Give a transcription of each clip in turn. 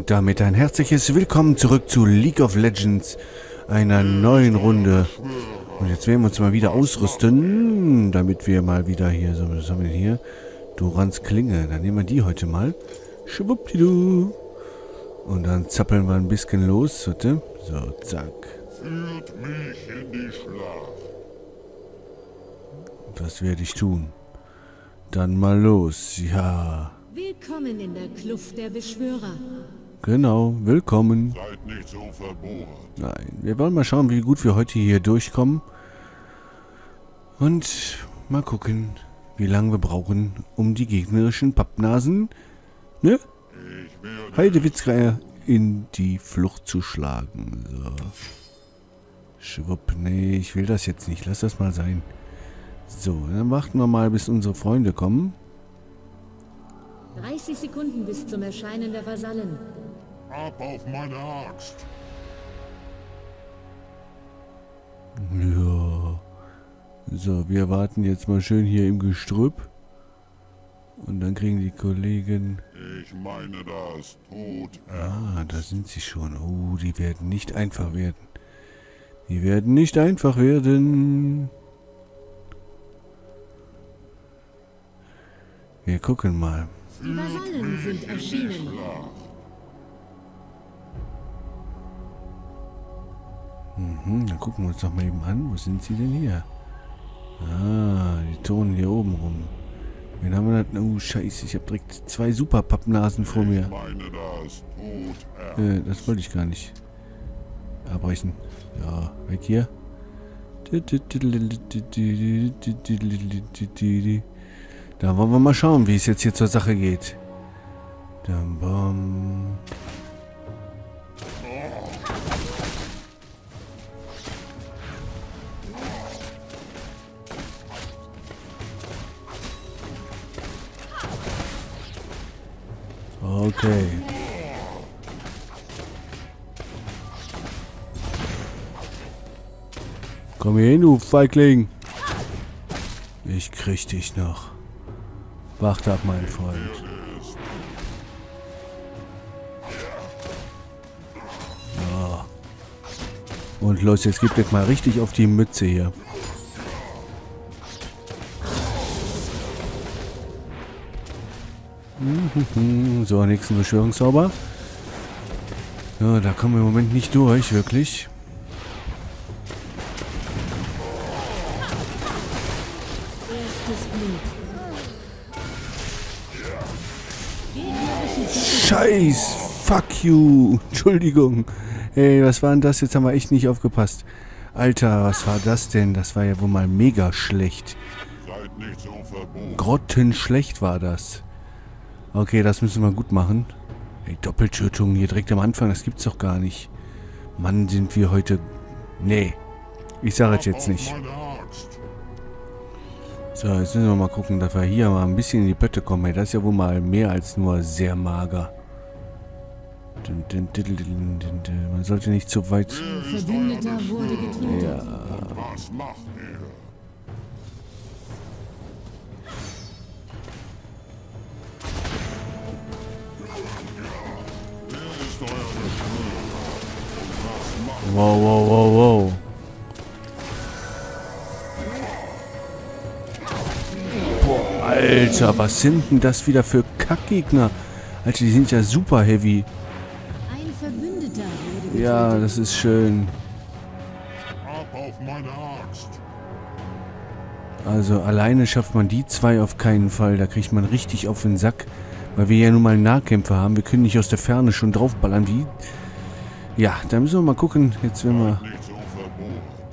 Und damit ein herzliches Willkommen zurück zu League of Legends, einer neuen Runde. Und jetzt werden wir uns mal wieder ausrüsten, damit wir mal wieder hier, so, was haben wir hier? Dorans Klinge, dann nehmen wir die heute mal. Schwuppdidu. Und dann zappeln wir ein bisschen los, bitte. So, zack. Führt mich in die Schlacht. Das werde ich tun. Dann mal los, ja. Willkommen in der Kluft der Beschwörer. Genau, willkommen. Seid nicht so verbohrt. Nein, wir wollen mal schauen, wie gut wir heute hier durchkommen. Und mal gucken, wie lange wir brauchen, um die gegnerischen Pappnasen, ne? Heidewitzgeier in die Flucht zu schlagen. So. Schwupp, nee, ich will das jetzt nicht. Lass das mal sein. So, dann warten wir mal, bis unsere Freunde kommen. 30 Sekunden bis zum Erscheinen der Vasallen. Ab auf meine Axt. Ja. So, wir warten jetzt mal schön hier im Gestrüpp. Und dann kriegen die Kollegen... Ich meine das tot. Ah, da sind sie schon. Oh, die werden nicht einfach werden. Die werden nicht einfach werden. Wir gucken mal. Die Vasallen sind erschienen. Dann gucken wir uns doch mal eben an. Wo sind sie denn hier? Ah, die turnen hier oben rum. Wen haben wir da? Oh, scheiße. Ich habe direkt 2 Super-Pappnasen vor mir. Ich meine das tot. Das wollte ich gar nicht. Abbrechen. Ja, weg hier. Da wollen wir mal schauen, wie es jetzt hier zur Sache geht. Okay. Komm hier hin, du Feigling. Ich krieg dich noch. Wacht ab, mein Freund. Ja. Und los, jetzt gibt es mal richtig auf die Mütze hier. So, nächsten Beschwörungszauber. Ja, da kommen wir im Moment nicht durch, wirklich. Erstes Blut. Scheiß! Fuck you! Entschuldigung. Ey, was war denn das? Jetzt haben wir echt nicht aufgepasst. Alter, was war das denn? Das war ja wohl mal mega schlecht. Seid nicht so verbohrt. Grottenschlecht war das. Okay, das müssen wir gut machen. Ey, Doppeltötung hier direkt am Anfang, das gibt's doch gar nicht. Mann, sind wir heute... Nee, ich sage es jetzt nicht. Meine Axt. So, jetzt müssen wir mal gucken, dass wir hier mal ein bisschen in die Pötte kommen. Ey, das ist ja wohl mal mehr als nur sehr mager. Man sollte nicht zu weit... Ein Verbündeter wurde getötet. Ja, Was macht ihr? Wer ist euer Beschwörer? Und was macht wow, wow, wow, wow. Boah, Alter, was sind denn das wieder für Kackgegner? Alter, die sind ja super heavy. Ein Verbündeter wurde getötet. Ja, das ist schön. ab auf meine Axt? Also alleine schafft man die 2 auf keinen Fall. Da kriegt man richtig auf den Sack. Weil wir ja nun mal Nahkämpfer haben. Wir können nicht aus der Ferne schon draufballern. Wie? Ja, da müssen wir mal gucken. Jetzt werden wir Nicht so verbohrt.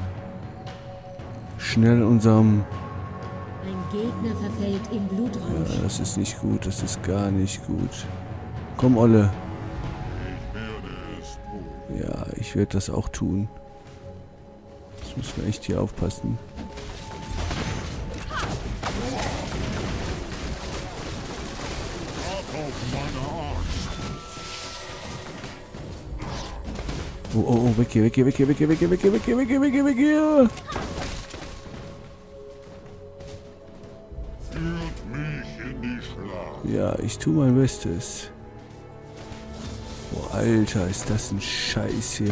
schnell unserem... Ein Gegner verfällt in Blutrausch. Ja, das ist nicht gut. Das ist gar nicht gut. Komm, Olle. Ich werde es tun. Ja, ich werde das auch tun. Jetzt müssen wir echt hier aufpassen. Ab auf meine Axt. Oh, oh, oh, weg hier, weg hier, weg hier, weg hier, weg hier, weg hier, weg hier, weg hier, weg hier, weg hier. Führt mich in die Schlacht. Ja, ich tue mein Bestes. Alter, ist das ein Scheiß hier.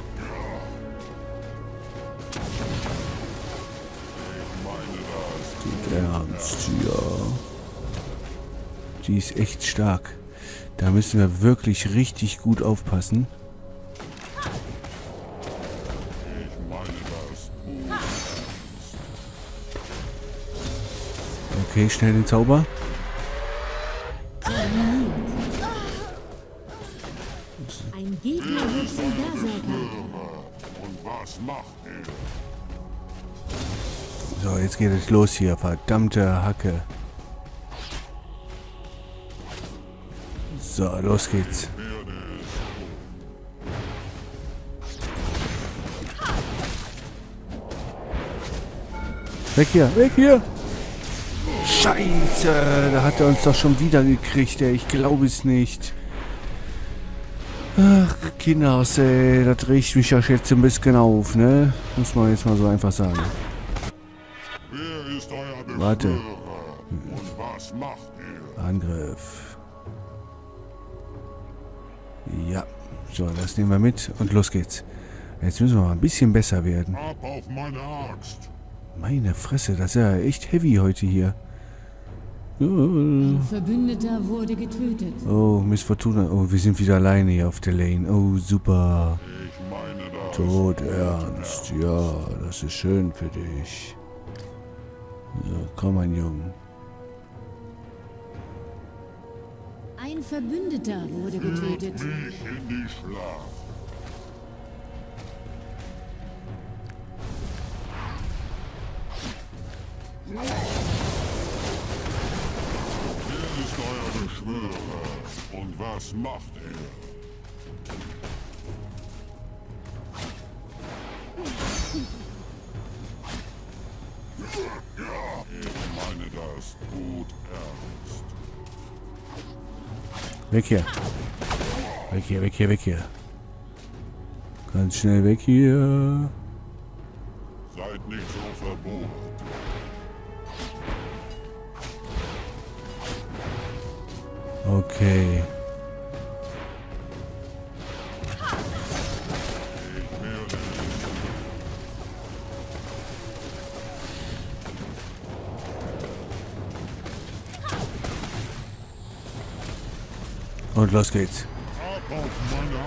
Du Ernst, ja. Die ist echt stark. Da müssen wir wirklich richtig gut aufpassen. Okay, schnell den Zauber. Ein Gegner wird zum Berserker. Und was macht er? So, jetzt geht es los hier. Verdammte Hacke. So, los geht's. Weg hier, weg hier! Scheiße, da hat er uns doch schon wieder gekriegt, ey. Ich glaube es nicht. Ach, Kinders, ey, das riecht mich ja jetzt ein bisschen auf, ne? Muss man jetzt mal so einfach sagen. Wer ist euer Beschwörer? Warte. Und was macht er? Angriff. Ja, so, das nehmen wir mit und los geht's. Jetzt müssen wir mal ein bisschen besser werden. Ab auf meine Axt. Meine Fresse, das ist ja echt heavy heute hier. Ein Verbündeter wurde getötet. Oh, Miss Fortuna. Oh, wir sind wieder alleine hier auf der Lane. Oh, super. Ich meine das. Tot ernst. Ja, das ist schön für dich. So, komm, mein Junge. Ein Verbündeter wurde getötet. Mich in die Schlacht. Wer ist euer Beschwörer? Und was macht er? Ich meine das gut ernst. Weg hier. Weg hier, weg hier, weg hier. Ganz schnell weg hier. Seid nicht so verbohrt. Okay. Und los geht's. Ab auf meine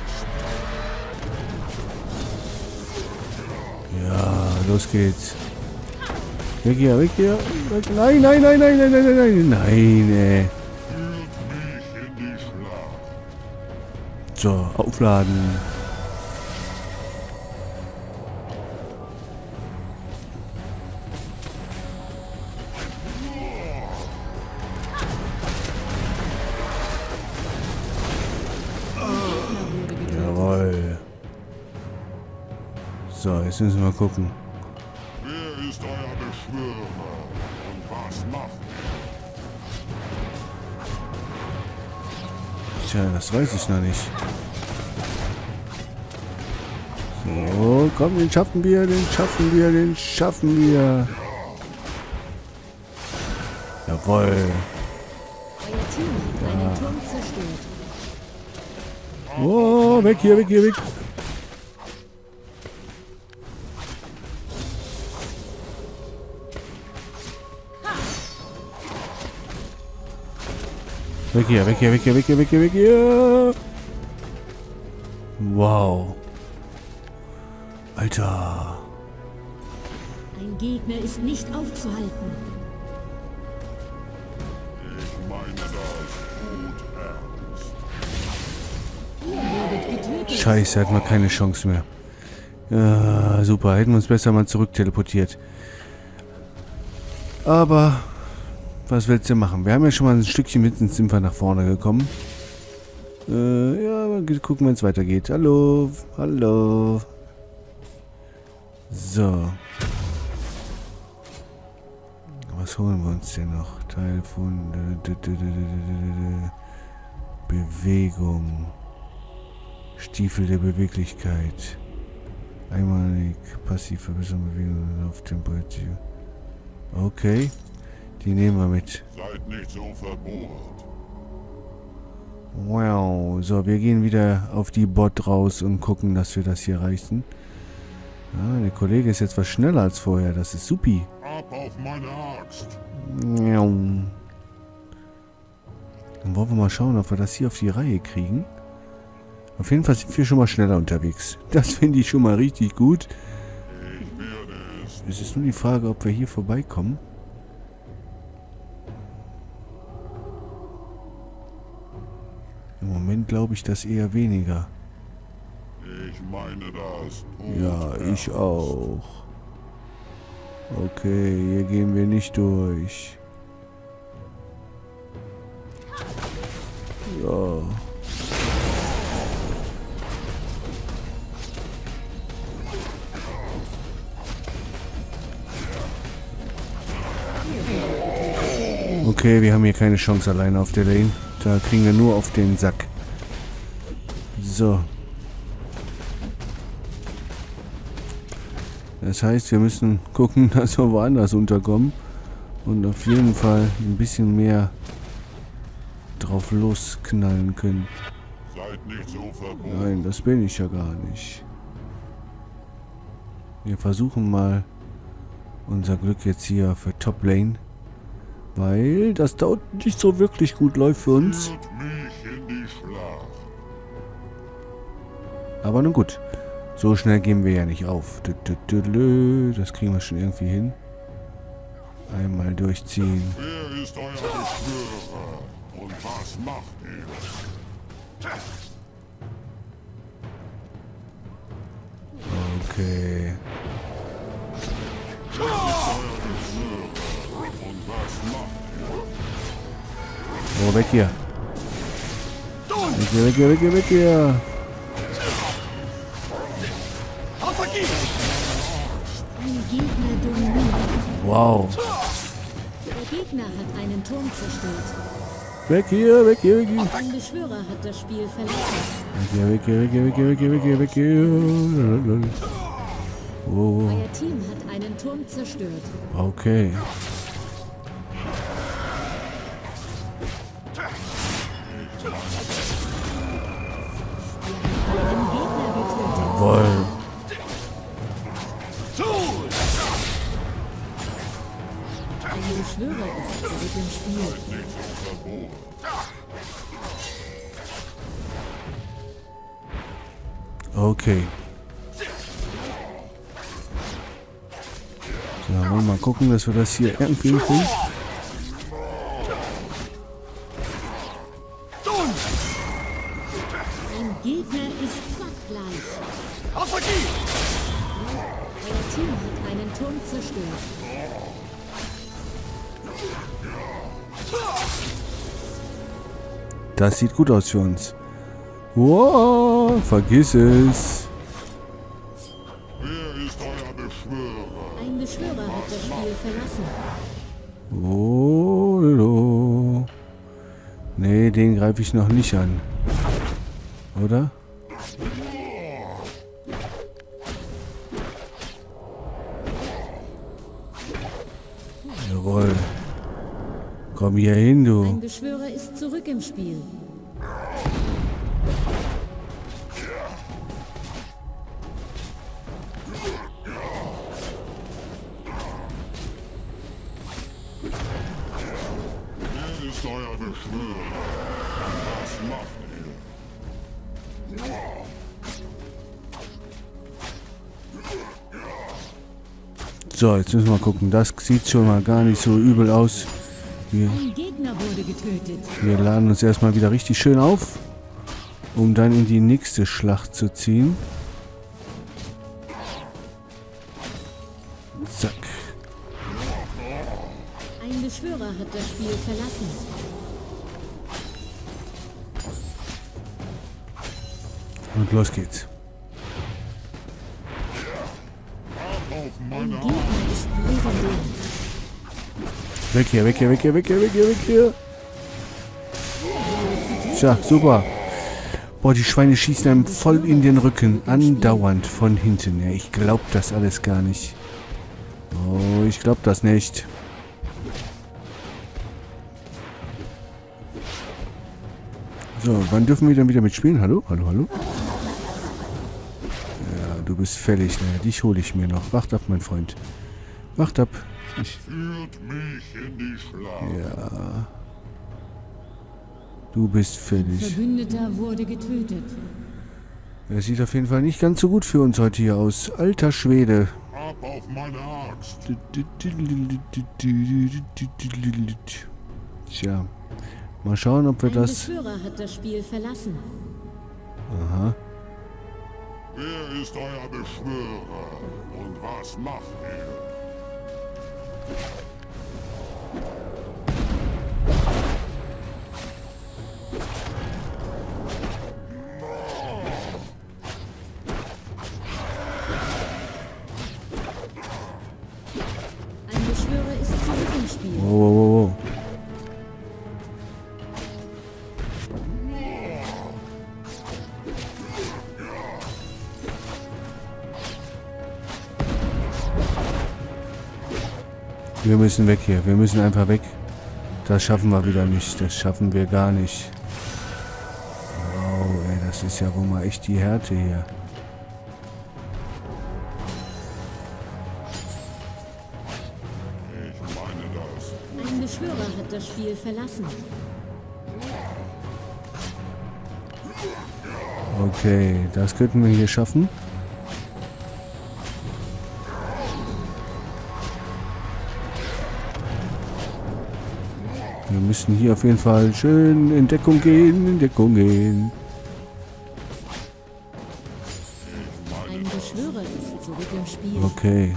Axt. Ja, los geht's. Weg hier, weg hier. Weg. Nein, nein, nein, nein, nein, nein, nein, nein, nein, ey. Führt mich in die Schlacht. So, aufladen. Jawohl. So, jetzt müssen wir mal gucken. Wer ist euer Beschwörer? Und was macht er? Tja, das weiß ich noch nicht. So, komm, den schaffen wir, den schaffen wir, den schaffen wir. Jawohl. Euer Team hat einen Turm zerstört. Oh, weg hier, weg hier, weg. Weg hier, weg hier, weg hier, weg hier, weg hier, weg hier. Wow. Alter. Ein Gegner ist nicht aufzuhalten. Ich meine das gut ernst. Ihr wurdet getötet. Scheiße, hatten wir keine Chance mehr. Ja, super, hätten wir uns besser mal zurück teleportiert. Aber, was willst du machen? Wir haben ja schon mal ein Stückchen mit, sind wir nach vorne gekommen. Ja, mal gucken, wenn es weitergeht. Hallo, hallo. So. Was holen wir uns denn noch? Teil von Bewegung. Stiefel der Beweglichkeit. Einmalig, passiv Verbesserung Bewegung und Lauftemperatur. Okay, die nehmen wir mit. Seid nicht so verbohrt. Wow. So, wir gehen wieder auf die Bot raus und gucken, dass wir das hier reißen. Ah, der Kollege ist jetzt was schneller als vorher. Das ist supi. Ab auf meine Axt. Dann wollen wir mal schauen, ob wir das hier auf die Reihe kriegen. Auf jeden Fall sind wir schon mal schneller unterwegs. Das finde ich schon mal richtig gut. Ich werde es. Es ist nur die Frage, ob wir hier vorbeikommen. Im Moment glaube ich das eher weniger. Ich meine das. Ja, ich auch. Okay, hier gehen wir nicht durch. Ja. Okay, wir haben hier keine Chance alleine auf der Lane. Da kriegen wir nur auf den Sack. So. Das heißt, wir müssen gucken, dass wir woanders unterkommen. Und auf jeden Fall ein bisschen mehr drauf losknallen können. Seid nicht so verboten. Nein, das bin ich ja gar nicht. Wir versuchen mal unser Glück jetzt hier für Top Lane. Weil das da unten nicht so wirklich gut läuft für uns. Führt mich in die Schlacht. Aber nun gut. So schnell geben wir ja nicht auf. Das kriegen wir schon irgendwie hin. Einmal durchziehen. Wer ist euer Beschwörer? Und was macht ihr? Okay. Wer ist euer Beschwörer? Und was macht ihr? Oh, weg hier. Weg hier, weg hier, weg hier, weg hier. Ein Gegner dominiert. Wow. Der Gegner hat einen Turm zerstört. Weg hier, weg hier, weg hier. Ein Beschwörer hat das Spiel verlassen. Weg hier, weg hier, weg hier, weg hier, weg hier, weg hier, weg hier. Oh, Euer Team hat einen Turm zerstört. okay. Einen Gegner getötet. Jawohl. Ein Beschwörer ist zurück im Spiel. Nicht so verboten. Okay. So, wollen wir mal gucken, dass wir das hier irgendwie hinkriegen. Ein Gegner ist gottgleich. Euer Team hat einen Turm zerstört. Das sieht gut aus für uns. Wow, vergiss es. Wer ist euer Beschwörer? Ein Beschwörer hat das Spiel verlassen. Oh, nee, den greife ich noch nicht an. Oder? Jawohl. Komm hier hin, Ein du. Beschwörer ist zurück im Spiel. Wer ist euer Beschwörer? Und was macht ihr? So, jetzt müssen wir mal gucken. Das sieht schon mal gar nicht so übel aus. Ein Gegner wurde getötet. Wir laden uns erstmal wieder richtig schön auf, um dann in die nächste Schlacht zu ziehen. Zack. Ein Beschwörer hat das Spiel verlassen. Und los geht's. Ab auf Ein meine Gegner ist legendär. Weg hier, weg hier, weg hier, weg hier, weg hier, weg hier. Tja, super. Boah, die Schweine schießen einem voll in den Rücken. Andauernd von hinten. Ja, ich glaub das alles gar nicht. Oh, ich glaub das nicht. So, wann dürfen wir dann wieder mitspielen? Hallo? Hallo, hallo? Ja, du bist fällig, ne? Dich hole ich mir noch. Wacht ab, mein Freund. Wacht ab. Führt mich in die Schlacht. Ja. Du bist fällig. Verbündeter wurde getötet. Es sieht auf jeden Fall nicht ganz so gut für uns heute hier aus. Alter Schwede. Ab auf meine Axt. Tja. Mal schauen, ob wir Ein das... Beschwörer hat das Spiel verlassen. Aha. Wer ist euer Beschwörer? Und was macht ihr? Ein Beschwörer ist zurück im Spiel. Wow, wow, wow, wow. Wir müssen weg hier. Wir müssen einfach weg. Das schaffen wir wieder nicht. Das schaffen wir gar nicht. Wow, ey, das ist ja wohl mal echt die Härte hier. Ich meine das. Ein Beschwörer hat das Spiel verlassen. Okay, das könnten wir hier schaffen. Wir müssen hier auf jeden Fall schön in Deckung gehen, in Deckung gehen. Ein Beschwörer ist zurück im Spiel. Okay.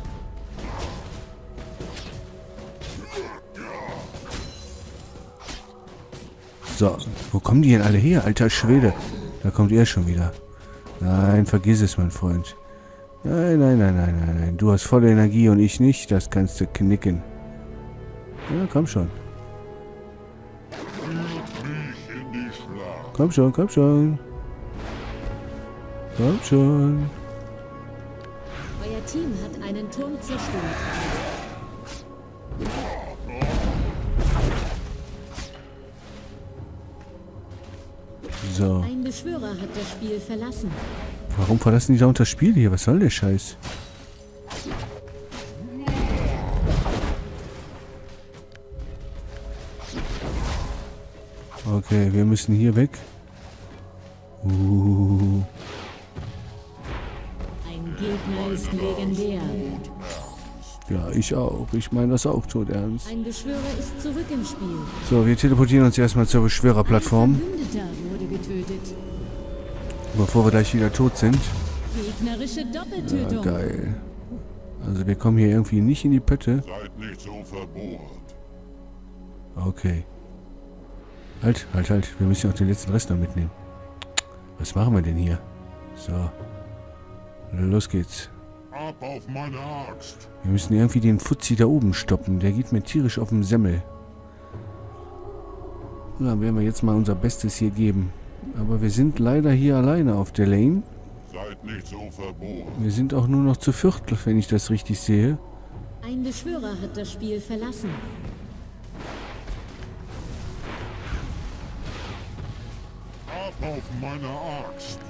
So, wo kommen die denn alle her? Alter Schwede. Da kommt er schon wieder. Nein, vergiss es, mein Freund. Nein, nein, nein, nein, nein, nein. Du hast volle Energie und ich nicht. Das kannst du knicken. Ja, komm schon. Führt mich in die Schlacht. Komm schon, komm schon. Komm schon. Euer Team hat einen Turm zerstört. So. Ein Beschwörer hat das Spiel verlassen. Warum verlassen die da unter das Spiel hier? Was soll der Scheiß? Okay, wir müssen hier weg. Ein Gegner ist legendär. Ja, ich auch. Ich meine das auch tot ernst. Ein Beschwörer ist zurück im Spiel. So, wir teleportieren uns erstmal zur Beschwörerplattform, Ein Verbündeter wurde getötet. bevor wir gleich wieder tot sind. Gegnerische Ja, Doppeltötung. geil. Also wir kommen hier irgendwie nicht in die Pötte. Seid nicht so verbohrt. Okay. Halt, halt, halt. Wir müssen auch den letzten Rest noch mitnehmen. Was machen wir denn hier? So. Los geht's. Ab auf meine Axt. Wir müssen irgendwie den Fuzzi da oben stoppen. Der geht mir tierisch auf den Semmel. Na, werden wir jetzt mal unser Bestes hier geben. Aber wir sind leider hier alleine auf der Lane. Seid nicht so verbohrt. Wir sind auch nur noch zu viert, wenn ich das richtig sehe. Ein Beschwörer hat das Spiel verlassen. Ab auf meine Axt.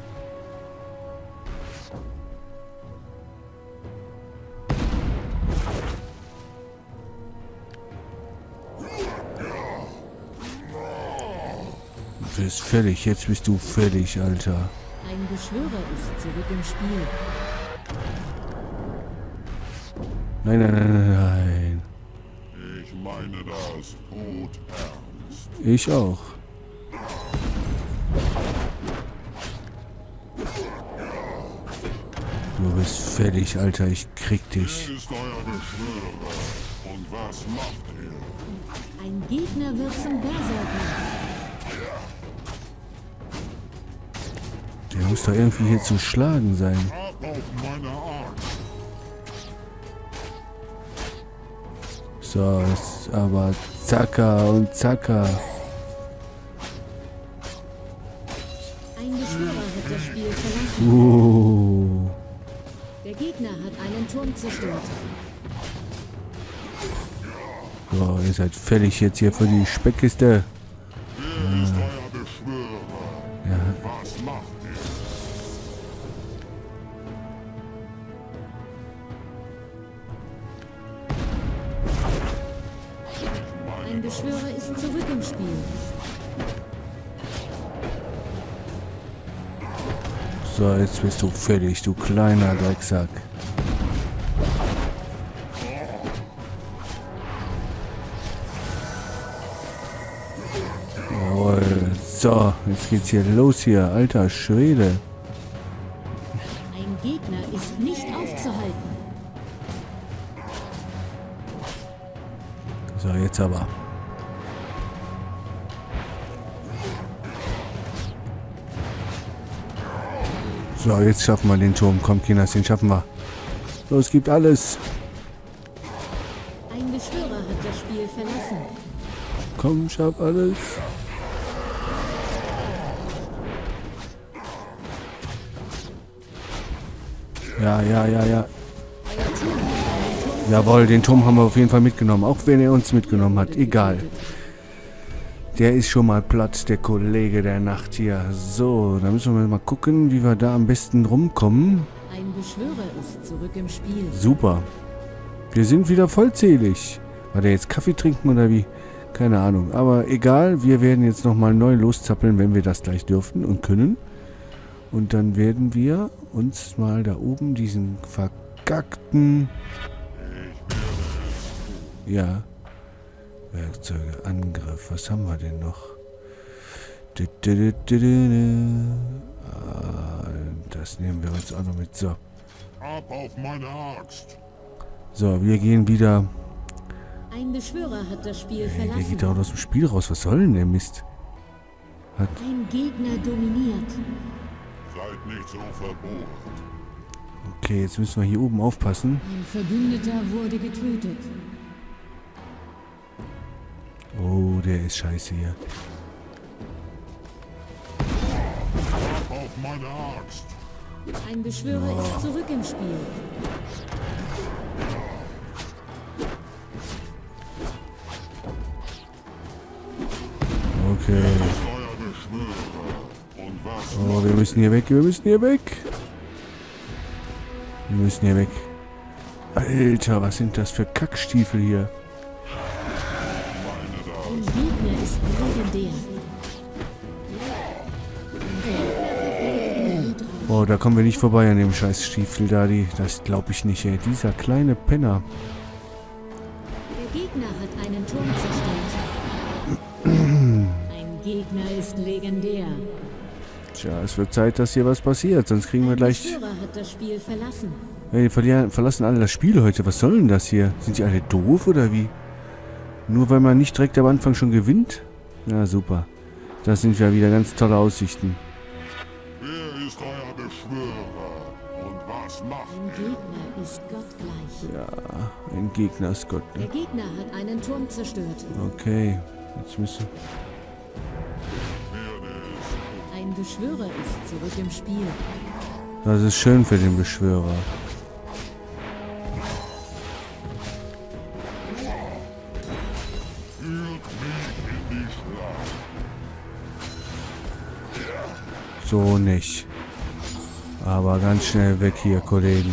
Du bist fertig. Jetzt bist du fertig, Alter. Ein Beschwörer ist zurück im Spiel. Nein, nein, nein, nein, nein. Ich meine das tot ernst. Ich auch. Du bist fertig, Alter. Ich krieg dich. Wer ist euer Beschwörer? Und was macht ihr? Ein Gegner wird zum Berserker. Der muss doch irgendwie hier zu schlagen sein. Ab auf meine Axt. So, jetzt aber Zacker und Zacker. Ein Beschwörer hat das Spiel verlassen. Der Gegner hat einen Turm zerstört. So, ihr seid fertig jetzt hier für die Speckkiste. Wer ist euer Beschwörer? Beschwörer ist zurück im Spiel. So, jetzt bist du fertig, du kleiner Drecksack. Jawohl. So, jetzt geht's hier los hier, alter Schwede. Ein Gegner ist nicht aufzuhalten. So, jetzt aber. So, jetzt schaffen wir den Turm. Komm, Kinas, den schaffen wir. Los, gibt alles. Ein Beschwörer hat das Spiel verlassen. Komm, schaff alles. Ja. Jawohl, den Turm haben wir auf jeden Fall mitgenommen. Auch wenn er uns mitgenommen hat. Egal. Der ist schon mal platt, der Kollege der Nacht hier. So, dann müssen wir mal gucken, wie wir da am besten rumkommen. Ein Beschwörer ist zurück im Spiel. Super. Wir sind wieder vollzählig. War der jetzt Kaffee trinken oder wie? Keine Ahnung. Aber egal, wir werden jetzt nochmal neu loszappeln, wenn wir das gleich dürfen und können. Und dann werden wir uns mal da oben diesen verkackten... Ja. Werkzeuge, Angriff. Was haben wir denn noch? Das nehmen wir uns auch noch mit. So. Ab auf meine Axt. So, wir gehen wieder... Ein Beschwörer hat das Spiel Der verlassen. geht doch aus dem Spiel raus. Was soll denn der Mist? Ein Gegner dominiert. Seid nicht so verbohrt. Okay, jetzt müssen wir hier oben aufpassen. Ein Verbündeter wurde getötet. Oh, der ist scheiße hier. Ab auf meine Axt. Ein Beschwörer ist zurück im Spiel. Okay. Steuerbeschwörer. Und was Oh, wir müssen hier weg. Wir müssen hier weg. Wir müssen hier weg. Alter, was sind das für Kackstiefel hier? Ein Gegner ist legendär. Oh, da kommen wir nicht vorbei an dem scheiß Stiefel da. Das glaube ich nicht, ey. Dieser kleine Penner. Der Gegner hat einen Turm zerstört. Ein Gegner ist legendär. Tja, es wird Zeit, dass hier was passiert. Sonst kriegen wir Ein gleich... Beschwörer hat das Spiel verlassen. Hey, die verlassen alle das Spiel heute. Was soll denn das hier? Sind die alle doof oder wie? Nur weil man nicht direkt am Anfang schon gewinnt? Ja, super. Das sind ja wieder ganz tolle Aussichten. Wer ist euer Beschwörer? Und was macht Ein Gegner ist gottgleich. Ja, ein Gegner ist Gott, Der ne? Gegner hat einen Turm zerstört. Okay, jetzt müssen... Ein Beschwörer ist zurück im Spiel. Das ist schön für den Beschwörer. führt mich in die Schlacht? So nicht. Aber ganz schnell weg hier, Kollegen.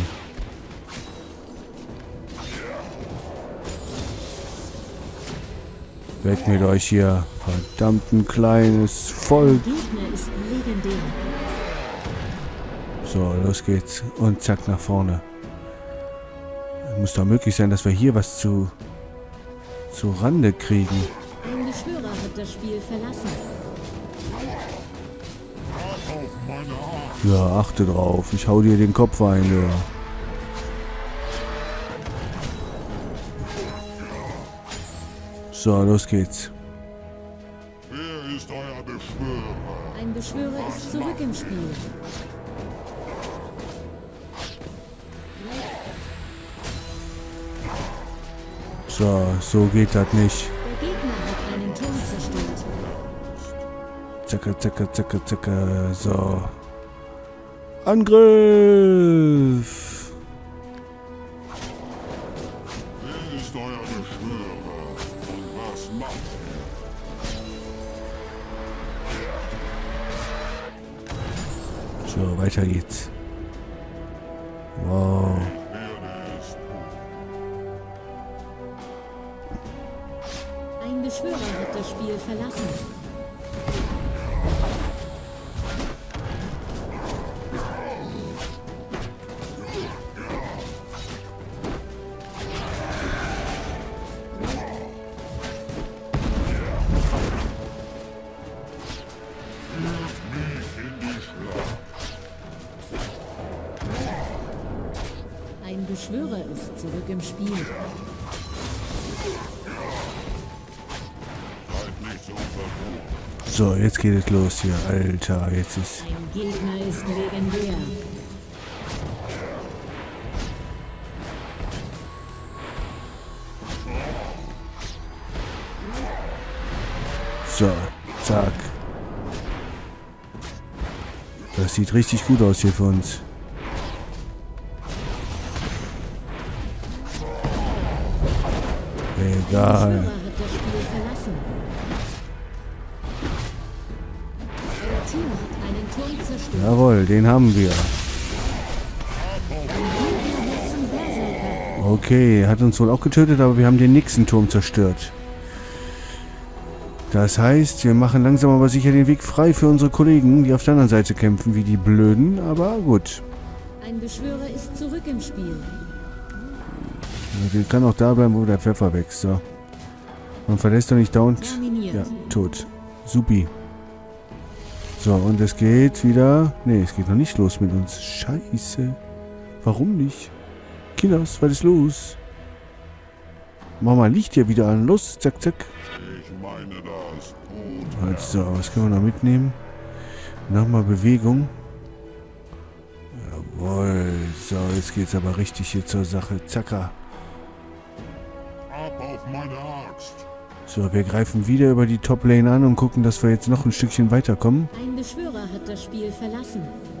Weg mit euch hier, verdammten kleines Volk. Der Gegner ist legendär. So, los geht's. Und zack, nach vorne. Muss doch möglich sein, dass wir hier was zu Rande kriegen. Ein Beschwörer hat das Spiel verlassen. Ab auf meine Axt. Ja, achte drauf. Ich hau dir den Kopf ein, ja. So, los geht's. Wer ist euer Beschwörer? Ein Beschwörer ist zurück im Spiel. So geht das nicht. Der Gegner hat einen Turm zerstört. Zacke, zacke, zacke, zacke. So. Angriff! Wer ist euer Beschwörer? Und was macht ihr? So, weiter geht's. Wow. Werde es tun. Ein Beschwörer hat das Spiel verlassen. Ein Beschwörer ist zurück im Spiel. So, jetzt geht es los hier. Alter, jetzt ist... Ein Gegner ist legendär. So, zack. Das sieht richtig gut aus hier für uns. Der Egal. Beschwörer hat das Spiel verlassen. Euer Team hat einen Turm zerstört. Jawohl, den haben wir. Gegner wird zum Berserker. Okay, hat uns wohl auch getötet, aber wir haben den nächsten Turm zerstört. Das heißt, wir machen langsam aber sicher den Weg frei für unsere Kollegen, die auf der anderen Seite kämpfen, wie die Blöden, aber gut. Ein Beschwörer ist zurück im Spiel. Der kann auch da bleiben, wo der Pfeffer wächst. So. Man verlässt doch nicht dauernd. Terminiert. Ja, tot. Supi. So, und es geht wieder... Ne, es geht noch nicht los mit uns. Scheiße. Warum nicht? Kinders, was ist los? Mama liegt hier wieder an. Los, zack, zack. Ich meine das gut. Also, was können wir noch mitnehmen? Nochmal Bewegung. Jawohl. So, jetzt geht's aber richtig hier zur Sache. Zacker. Ab auf meine Axt. So, wir greifen wieder über die Top-Lane an und gucken, dass wir jetzt noch ein Stückchen weiterkommen. Ein Beschwörer hat das Spiel verlassen.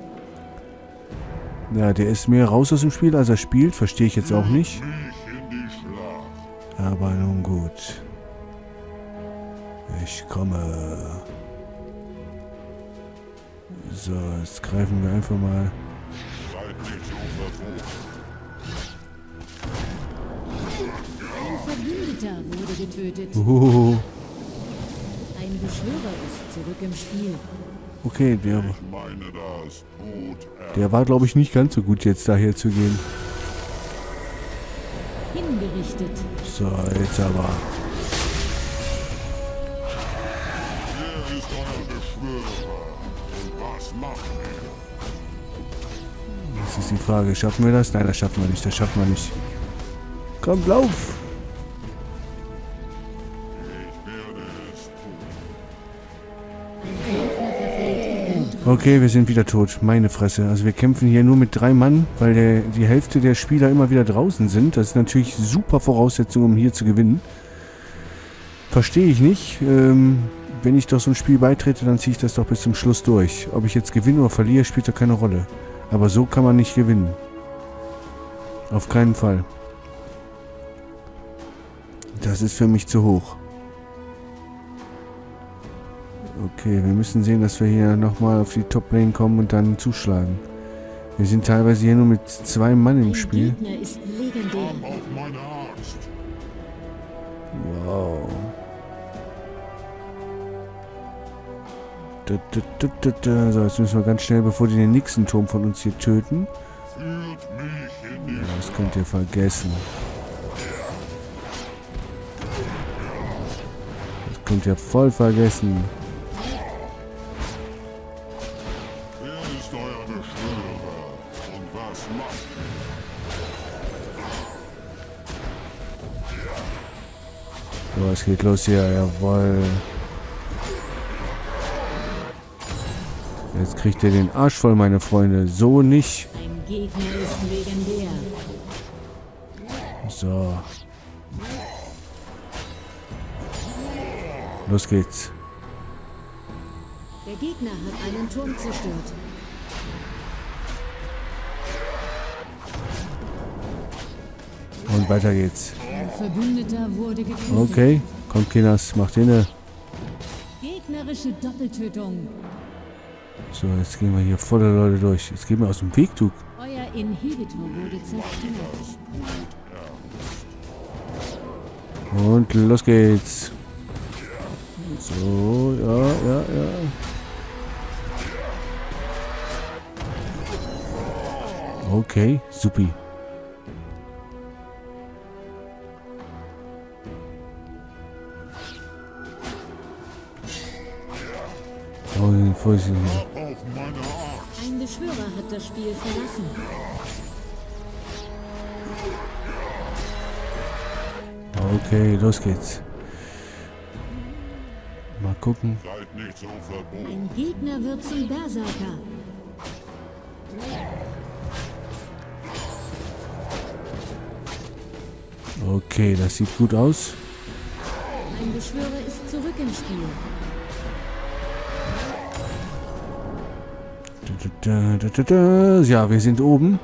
Ja, der ist mehr raus aus dem Spiel, als er spielt. Verstehe ich jetzt auch nicht. Mich in die Schlacht. Aber nun gut. Ich komme. So, jetzt greifen wir einfach mal. Seid nicht so verrucht. Ein Verbündeter wurde getötet. Ein Beschwörer ist zurück im Spiel. Okay, Ich meine das gut. der war, glaube ich, nicht ganz so gut, jetzt daher zu gehen. Hingerichtet. So, jetzt aber. Wer ist euer Beschwörer? Und was macht ihr? Das ist die Frage. Schaffen wir das? Nein, das schaffen wir nicht. Das schaffen wir nicht. Komm, lauf! Ich werde es tun. Ein Gegner verfällt in Wut. Okay, wir sind wieder tot. Meine Fresse. Also wir kämpfen hier nur mit 3 Mann, weil die Hälfte der Spieler immer wieder draußen sind. Das ist natürlich super Voraussetzung, um hier zu gewinnen. Verstehe ich nicht. Wenn ich doch so ein Spiel beitrete, dann ziehe ich das doch bis zum Schluss durch. Ob ich jetzt gewinne oder verliere, spielt doch keine Rolle. Aber so kann man nicht gewinnen. Auf keinen Fall. Das ist für mich zu hoch. Okay, wir müssen sehen, dass wir hier nochmal auf die Top-Lane kommen und dann zuschlagen. Wir sind teilweise hier nur mit 2 Mann im Ein Spiel. Gegner ist legendär. Ab auf meine Axt. Wow. So, jetzt müssen wir ganz schnell, bevor die den nächsten Turm von uns hier töten. Führt mich in die Das könnt ihr vergessen. Das könnt ihr voll vergessen. Wer ist euer Beschwörer? Und was macht ihr? So, es geht los hier, jawohl. Jetzt kriegt ihr den Arsch voll, meine Freunde. So nicht. Ein Gegner ist legendär. So. Los geht's. Der Gegner hat einen Turm zerstört. Und weiter geht's. Ein Verbündeter wurde getötet. Okay, kommt Kinders, macht hin. Gegnerische Doppeltötung. So, jetzt gehen wir hier voller Leute durch. Jetzt gehen wir aus dem Weg, du. Euer Inhibitor wurde zerstört. Und los geht's. So, ja. Okay, supi. Oh, Vorsicht. Ab auf meine Axt. Ein Beschwörer hat das Spiel verlassen. Okay, los geht's. Mal gucken. Seid nicht so verboten. Ein Gegner wird zum Berserker. Okay, das sieht gut aus. Ein Beschwörer ist zurück im Spiel. Ja, wir sind oben.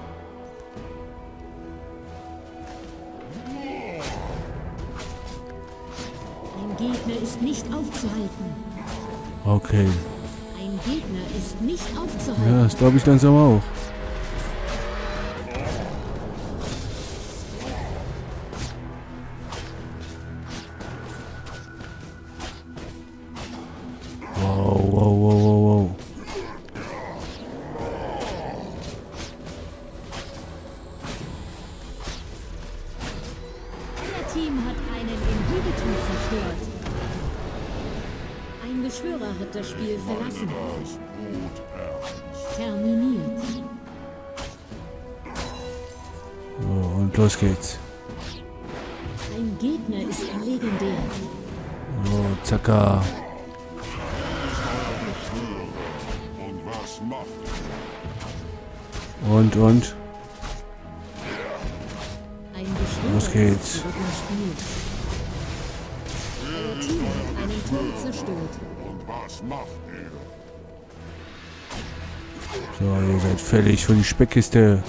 Ein Gegner ist nicht aufzuhalten. Okay. Ein Gegner ist nicht aufzuhalten. Ja, das glaube ich langsam auch. Wow. Euer Team hat einen Inhibitor zerstört. Ein Beschwörer hat das Spiel verlassen. Das gut ernst. Terminiert. So, und los geht's. Ein Gegner ist legendär. So, zacka. Und was macht Und. Ein Beschwörer Los geht's. ist zurück im Spiel. Euer Team hat einen Turm zerstört. Und was macht ihr? So, ihr seid fällig für die Speckkiste.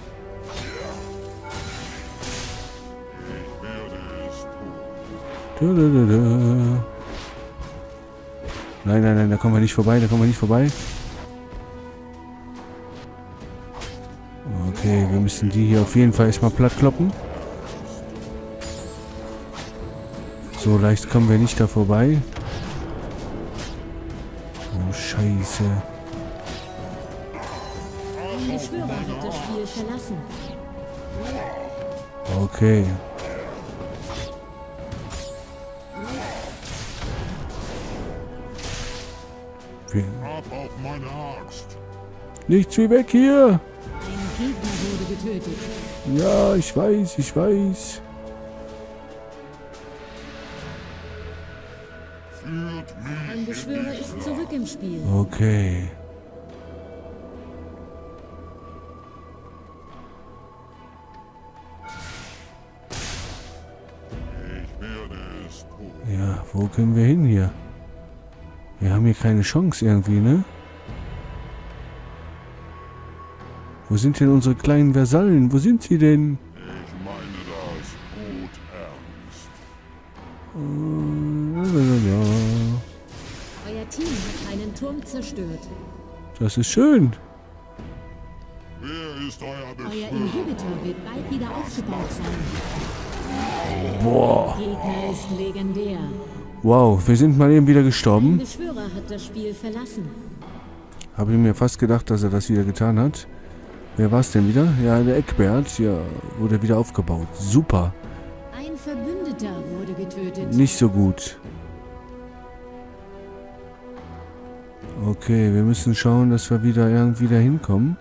Ich werde es tun. Nein, da kommen wir nicht vorbei, Okay, wir müssen die hier auf jeden Fall erstmal platt kloppen. So leicht kommen wir nicht da vorbei. Oh, Scheiße. Ein Beschwörer hat das Spiel verlassen. Okay. Ab auf meine Axt. Nichts wie weg hier. Ein Gegner wurde getötet. Ja, ich weiß. Führt mich Ein Beschwörer ist zurück im Spiel. Okay. Ich werde es tun. Ja, wo können wir hin hier? Wir haben hier keine Chance irgendwie, ne? Wo sind denn unsere kleinen Versallen? Wo sind sie denn? Ich meine das gut ernst. Euer Team hat einen Turm zerstört. Das ist schön. Wer ist euer Euer Beschwörer? Inhibitor wird bald wieder aufgebaut sein. Boah. Gegner ist legendär. Wow, wir sind mal eben wieder Ein gestorben. Beschwörer hat das Spiel verlassen. Habe ich mir fast gedacht, dass er das wieder getan hat. Wer war es denn wieder? Ja, der Eckbert. Ja, wurde wieder aufgebaut. Super. Ein Verbündeter wurde getötet. Nicht so gut. Okay, wir müssen schauen, dass wir wieder irgendwie da hinkommen.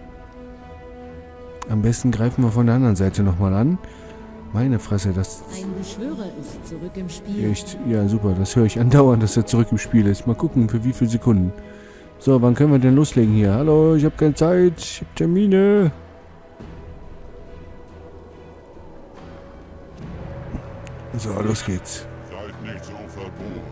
Am besten greifen wir von der anderen Seite nochmal an. Meine Fresse, das... Ein Beschwörer ist zurück im Spiel. Echt, ja super, das höre ich andauernd, dass er zurück im Spiel ist. Mal gucken, für wie viele Sekunden. So, wann können wir denn loslegen hier? Hallo, ich habe keine Zeit, ich habe Termine. So, los geht's. Seid nicht so verbohrt.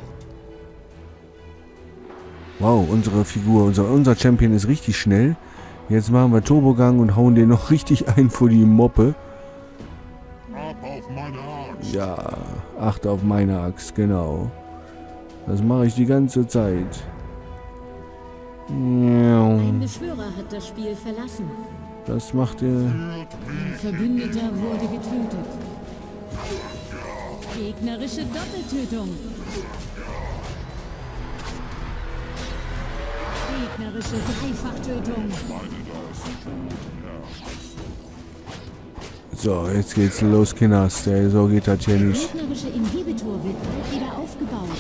Wow, unsere Figur, unser Champion ist richtig schnell. Jetzt machen wir Turbogang und hauen den noch richtig ein vor die Moppe. Ab auf meine Axt. Ja, achte auf meine Axt, genau. Das mache ich die ganze Zeit. Ein Beschwörer hat das Spiel verlassen. Das macht er. Ein Verbündeter wurde getötet. Gegnerische Doppeltötung. Gegnerische Dreifachtötung. So, jetzt geht's los, Kinders. So geht das hier Der nicht. gegnerische Inhibitor wird bald wieder aufgebaut.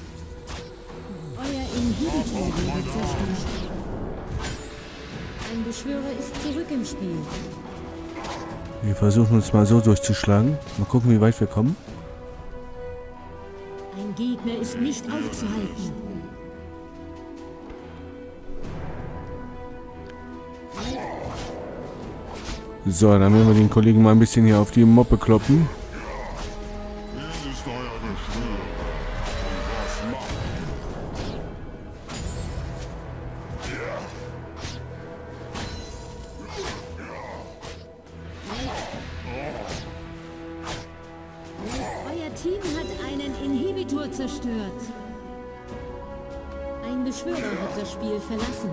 Euer Inhibitor wurde zerstört. Ein Beschwörer ist zurück im Spiel. Wir versuchen uns mal so durchzuschlagen. Mal gucken, wie weit wir kommen. Ein Gegner ist nicht aufzuhalten. So, dann werden wir den Kollegen mal ein bisschen hier auf die Moppe kloppen. Hier ist euer Beschwörer. Und was macht Euer Team hat einen Inhibitor zerstört. Ein Beschwörer hat das Spiel verlassen.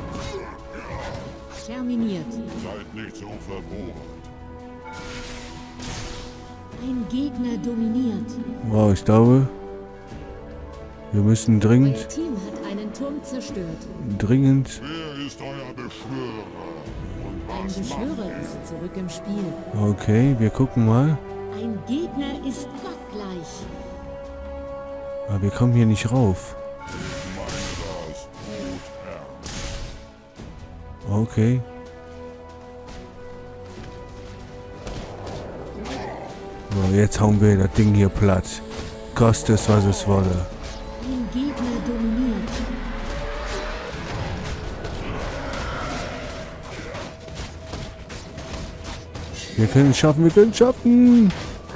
Terminiert. Seid nicht so verbohrt. Ein Gegner dominiert. Wow, ich glaube, wir müssen Euer dringend, Team hat einen Turm zerstört. dringend... Wer ist euer Beschwörer? Und Ein was macht Beschwörer ist zurück im Spiel. Okay, wir gucken mal. Ein Gegner ist gottgleich. Aber wir kommen hier nicht rauf. meine das gut, Herr? Okay. So, jetzt hauen wir das Ding hier platt. Koste es, was es wolle. Ein Gegner dominiert. Wir können es schaffen, wir können es schaffen.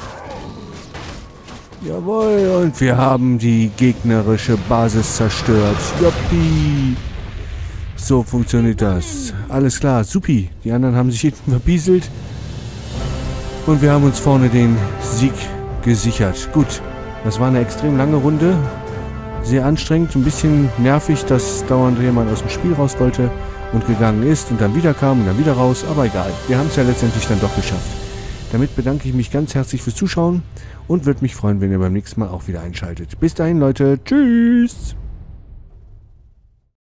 Jawohl, und wir haben die gegnerische Basis zerstört. Juppie. So funktioniert das. Alles klar, supi. Die anderen haben sich hinten verbieselt. Und wir haben uns vorne den Sieg gesichert. Gut, das war eine extrem lange Runde. Sehr anstrengend, ein bisschen nervig, dass dauernd jemand aus dem Spiel raus wollte und gegangen ist und dann wieder kam und dann wieder raus. Aber egal, wir haben es ja letztendlich dann doch geschafft. Damit bedanke ich mich ganz herzlich fürs Zuschauen und würde mich freuen, wenn ihr beim nächsten Mal auch wieder einschaltet. Bis dahin, Leute. Tschüss.